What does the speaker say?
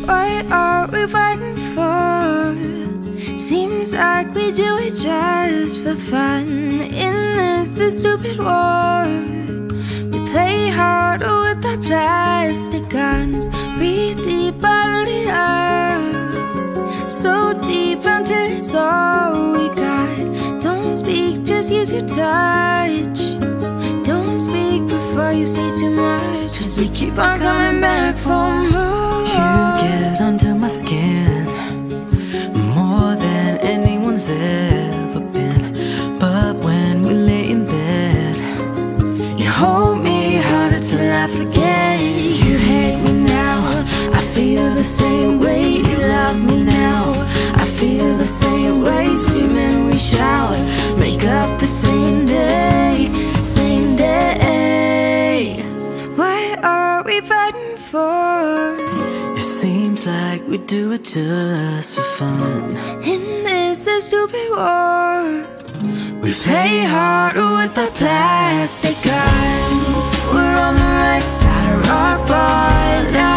What are we fighting for? Seems like we do it just for fun. In this stupid war, we play harder with our plastic guns. Breathe deep, bottle it up, so deep until it's all we got. Don't speak, just use your touch. Don't speak before you say too much, 'cause we keep on coming back for more. You get under my skin more than anyone's ever been. But when we lay in bed, you hold me harder till I forget. You hate me now, I feel the same way. You love me now, I feel the same way. Screaming we shout, make up the same day, same day. What are we fighting for? it seems like we do it just for fun. In this stupid war, we play harder with our plastic guns. We're on the right side of rock bottom.